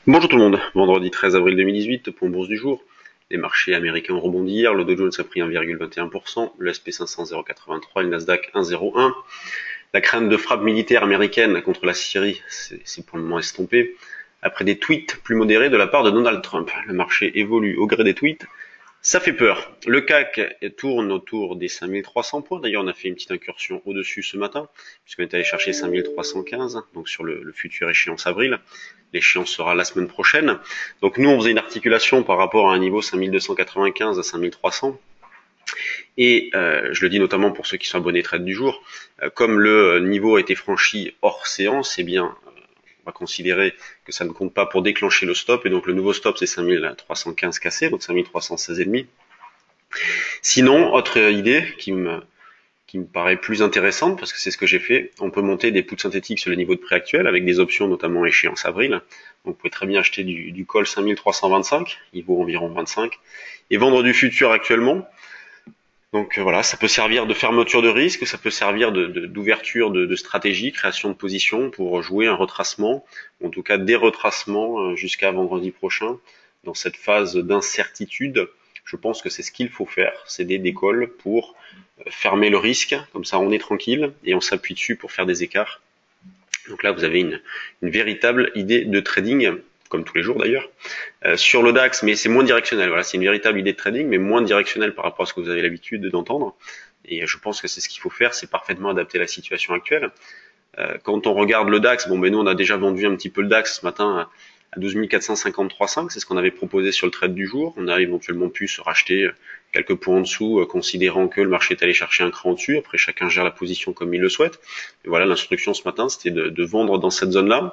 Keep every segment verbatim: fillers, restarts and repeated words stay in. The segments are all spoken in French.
Bonjour tout le monde, vendredi treize avril deux mille dix-huit, point bourse du jour. Les marchés américains ont rebondi hier, le Dow Jones a pris un virgule vingt et un pour cent, le S and P cinq cents zéro virgule quatre-vingt-trois et le Nasdaq un virgule zéro un. La crainte de frappe militaire américaine contre la Syrie, c'est pour le moment estompé, après des tweets plus modérés de la part de Donald Trump. Le marché évolue au gré des tweets. Ça fait peur. Le C A C tourne autour des cinq mille trois cents points. D'ailleurs, on a fait une petite incursion au-dessus ce matin, puisqu'on est allé chercher cinq mille trois cent quinze, donc sur le, le futur échéance avril. L'échéance sera la semaine prochaine. Donc nous, on faisait une articulation par rapport à un niveau cinq mille deux cent quatre-vingt-quinze à cinq mille trois cents. Et euh, je le dis notamment pour ceux qui sont abonnés trade du jour, euh, comme le niveau a été franchi hors séance, eh bien, on va considérer que ça ne compte pas pour déclencher le stop, et donc le nouveau stop c'est cinq mille trois cent quinze cassé, donc cinq mille trois cent seize virgule cinq. Sinon, autre idée qui me, qui me paraît plus intéressante, parce que c'est ce que j'ai fait, on peut monter des puts synthétiques sur le niveau de prix actuel, avec des options notamment échéance avril. Donc vous pouvez très bien acheter du, du call cinq mille trois cent vingt-cinq, il vaut environ vingt-cinq, et vendre du futur actuellement. Donc voilà, ça peut servir de fermeture de risque, ça peut servir d'ouverture de, de, de, de stratégie, création de position pour jouer un retracement, ou en tout cas des retracements jusqu'à vendredi prochain. Dans cette phase d'incertitude, je pense que c'est ce qu'il faut faire, c'est des décolles pour fermer le risque, comme ça on est tranquille et on s'appuie dessus pour faire des écarts. Donc là vous avez une, une véritable idée de trading, comme tous les jours d'ailleurs, euh, sur le DAX, mais c'est moins directionnel. Voilà, c'est une véritable idée de trading, mais moins directionnelle par rapport à ce que vous avez l'habitude d'entendre. Et je pense que c'est ce qu'il faut faire, c'est parfaitement adapter à la situation actuelle. Euh, quand on regarde le DAX, bon ben nous on a déjà vendu un petit peu le DAX ce matin à douze mille quatre cent cinquante-trois virgule cinq, c'est ce qu'on avait proposé sur le trade du jour. On a éventuellement pu se racheter quelques points en dessous, euh, considérant que le marché est allé chercher un cran au-dessus. Après, chacun gère la position comme il le souhaite. Et voilà, l'instruction ce matin, c'était de, de vendre dans cette zone-là.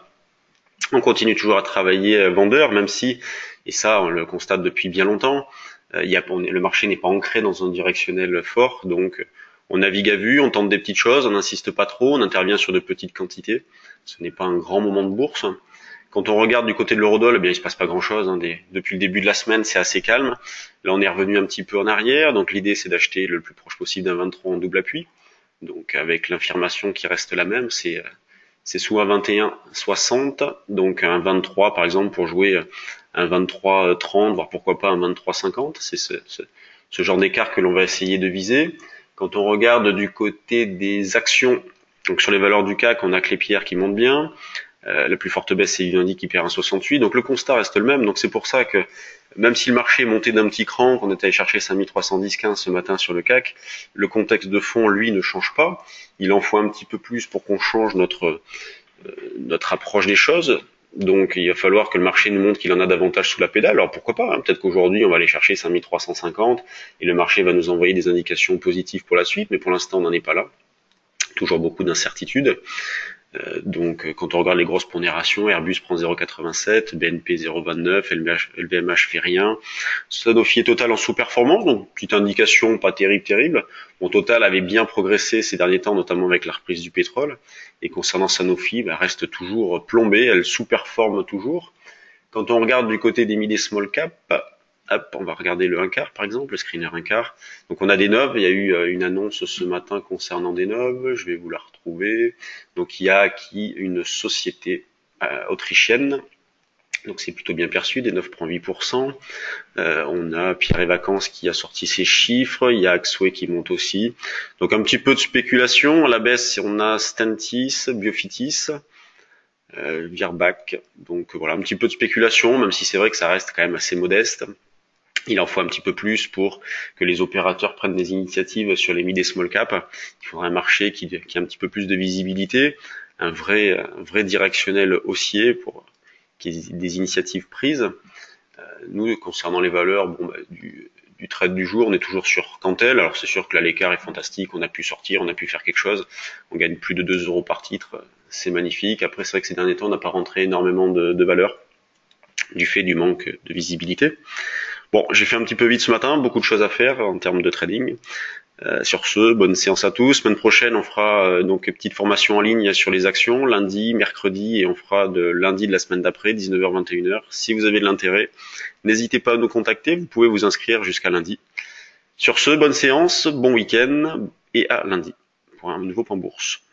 On continue toujours à travailler vendeur, même si, et ça on le constate depuis bien longtemps, euh, il y a, on, le marché n'est pas ancré dans un directionnel fort, donc on navigue à vue, on tente des petites choses, on n'insiste pas trop, on intervient sur de petites quantités. Ce n'est pas un grand moment de bourse. Quand on regarde du côté de l'eurodoll, eh bien il se passe pas grand-chose. Hein. Des, depuis le début de la semaine, c'est assez calme. Là, on est revenu un petit peu en arrière, donc l'idée c'est d'acheter le plus proche possible d'un vingt-trois en double appui. Donc avec l'infirmation qui reste la même, c'est c'est soit vingt et un soixante, donc un vingt-trois par exemple pour jouer un vingt-trois trente, voire pourquoi pas un vingt-trois cinquante. C'est ce, ce, ce genre d'écart que l'on va essayer de viser. Quand on regarde du côté des actions, donc sur les valeurs du C A C, on a Klépierre qui monte bien. Euh, la plus forte baisse, c'est Vivendi qui perd un soixante-huit. Donc le constat reste le même. Donc c'est pour ça que même si le marché est monté d'un petit cran, qu'on est allé chercher cinq mille trois cent dix virgule quinze ce matin sur le C A C, le contexte de fond, lui, ne change pas. Il en faut un petit peu plus pour qu'on change notre, euh, notre approche des choses. Donc il va falloir que le marché nous montre qu'il en a davantage sous la pédale. Alors pourquoi pas, hein, peut-être qu'aujourd'hui on va aller chercher cinq mille trois cent cinquante et le marché va nous envoyer des indications positives pour la suite, mais pour l'instant on n'en est pas là. Toujours beaucoup d'incertitudes. Euh, donc quand on regarde les grosses pondérations, Airbus prend zéro virgule quatre-vingt-sept, B N P zéro virgule vingt-neuf, L V M H fait rien, Sanofi est Total en sous-performance, donc petite indication pas terrible terrible. Bon, Total avait bien progressé ces derniers temps, notamment avec la reprise du pétrole, et concernant Sanofi, bah, reste toujours plombée, elle sous-performe toujours. Quand on regarde du côté des mid et small cap, hop, on va regarder le un quart par exemple, le screener un quart. Donc on a Denov, il y a eu une annonce ce matin concernant Denov, je vais vous la retrouver. Donc il y a acquis une société euh, autrichienne, donc c'est plutôt bien perçu, Denov prend huit pour cent. Euh, on a Pierre et Vacances qui a sorti ses chiffres, il y a Axway qui monte aussi. Donc un petit peu de spéculation, à la baisse on a Stentis, Biofitis, euh, Virbac, donc voilà un petit peu de spéculation, même si c'est vrai que ça reste quand même assez modeste. Il en faut un petit peu plus pour que les opérateurs prennent des initiatives sur les mid et small cap. Il faudra un marché qui, qui a un petit peu plus de visibilité, un vrai, un vrai directionnel haussier pour qu'il y ait des initiatives prises. Euh, nous, concernant les valeurs bon, bah, du, du trade du jour, on est toujours sur Cantel. Alors c'est sûr que là l'écart est fantastique, on a pu sortir, on a pu faire quelque chose. On gagne plus de deux euros par titre, c'est magnifique. Après c'est vrai que ces derniers temps, on n'a pas rentré énormément de, de valeur du fait du manque de visibilité. Bon, j'ai fait un petit peu vite ce matin, beaucoup de choses à faire en termes de trading. Euh, sur ce, bonne séance à tous. Semaine prochaine, on fera euh, donc une petite formation en ligne sur les actions, lundi, mercredi, et on fera de lundi de la semaine d'après, dix-neuf heures vingt et une heures. Si vous avez de l'intérêt, n'hésitez pas à nous contacter, vous pouvez vous inscrire jusqu'à lundi. Sur ce, bonne séance, bon week-end, et à lundi pour un nouveau point bourse.